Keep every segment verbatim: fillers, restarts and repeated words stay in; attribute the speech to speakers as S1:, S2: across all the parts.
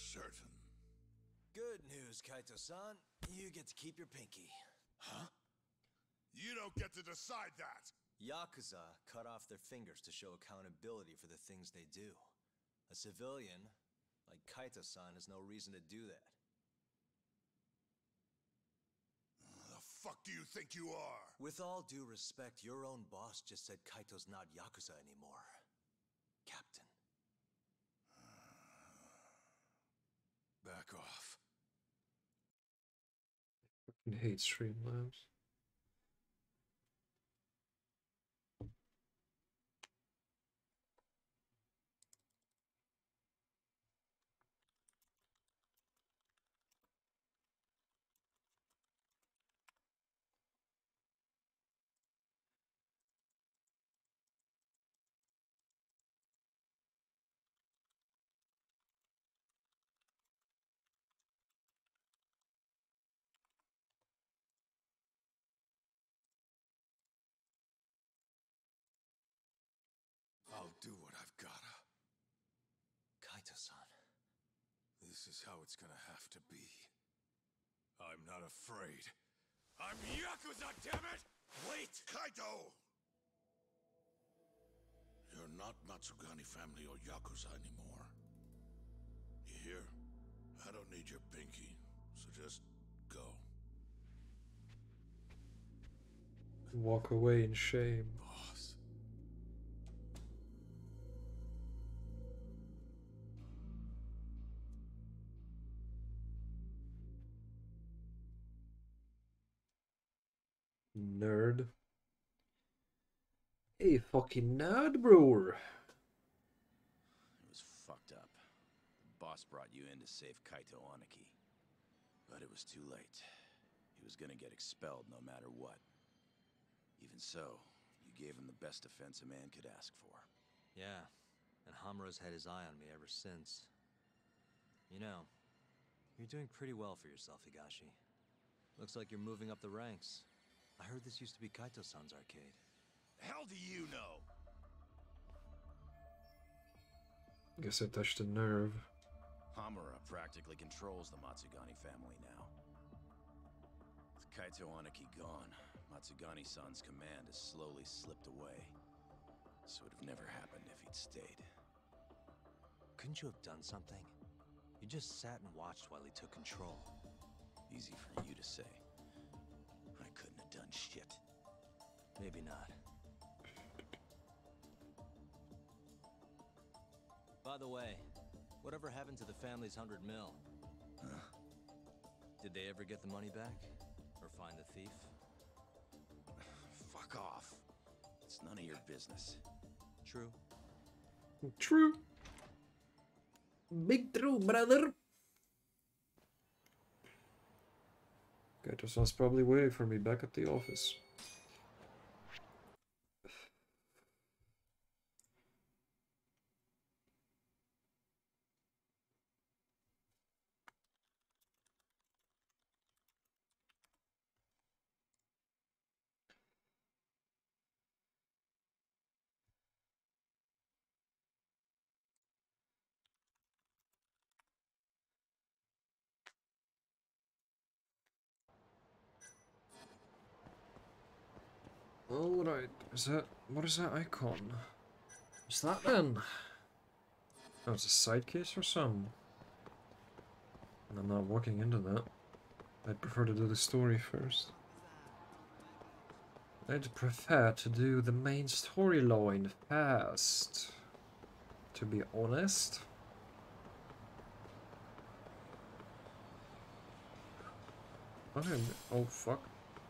S1: certain.
S2: Good news, Kaito-san. You get to keep your pinky.
S1: Huh? You don't get to decide that!
S2: Yakuza cut off their fingers to show accountability for the things they do. A civilian, like Kaito-san, has no reason to do that.
S1: The fuck do you think you are?
S2: With all due respect, your own boss just said Kaito's not Yakuza anymore. Captain.
S1: Back off.
S3: I hate Streamlabs.
S1: I'll do what I've gotta.
S2: Kaito-san.
S1: This is how it's gonna have to be. I'm not afraid. I'm Yakuza, damn it! Wait! Kaito! You're not Matsugani family or Yakuza anymore. You hear? I don't need your pinky, so just go.
S3: Walk away in shame.
S1: Boss.
S3: Nerd. Hey, fucking nerd, bro.
S4: It was fucked up. The boss brought you in to save Kaito Aniki. But it was too late. He was gonna get expelled no matter what. Even so, you gave him the best defense a man could ask for.
S2: Yeah, and Hamura's had his eye on me ever since. You know, you're doing pretty well for yourself, Higashi. Looks like you're moving up the ranks. I heard this used to be Kaito-san's arcade.
S4: The hell do you know?
S3: Guess I touched a nerve.
S4: Hamura practically controls the Matsugani family now. With Kaito Aniki gone, Matsugani-san's command has slowly slipped away. This would have never happened if he'd stayed.
S2: Couldn't you have done something? You just sat and watched while he took control.
S4: Easy for you to say. I couldn't have done shit.
S2: Maybe not. By the way, whatever happened to the family's hundred mil?
S4: Huh?
S2: Did they ever get the money back? Or find the thief?
S4: Fuck off. It's none of your business.
S2: True.
S3: True. Big true, brother. Kaito-san's probably waiting for me back at the office. Alright, is that, what is that icon? What's that then? Oh, it's a side case or something. And I'm not walking into that. I'd prefer to do the story first. I'd prefer to do the main storyline first. To be honest. Okay. Oh fuck.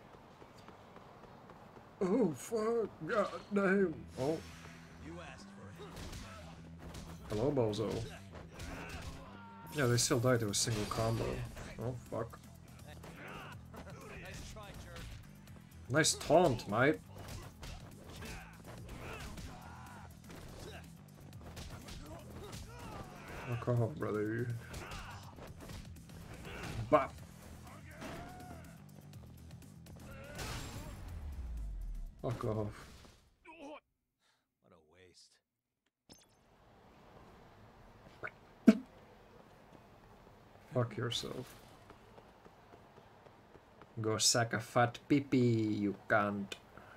S3: Oh fuck, god damn. Oh.
S2: You asked for it.
S3: Hello, Bozo. Yeah, they still died to a single combo. Oh fuck.
S2: Nice try, jerk.
S3: Nice taunt, mate. Fuck off, brother. Bop. Fuck off.
S2: What a waste.
S3: fuck yourself. Go sack a fat pee-pee, you can't.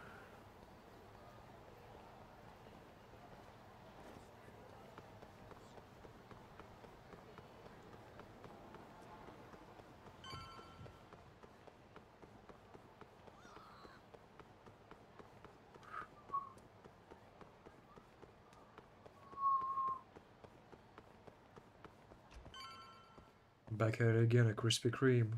S3: Back at it again, a Krispy Kreme.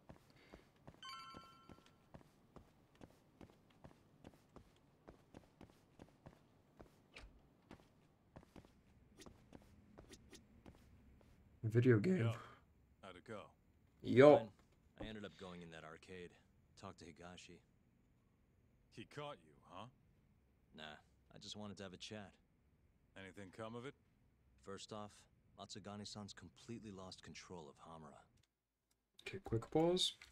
S3: Video game.
S1: Yo, how'd it go?
S3: Yo.
S2: Fine. I ended up going in that arcade. Talked to Higashi.
S1: He caught you, huh?
S2: Nah, I just wanted to have a chat.
S1: Anything come of it?
S2: First off, Matsugani-san's completely lost control of Hamura.
S3: Okay, quick pause.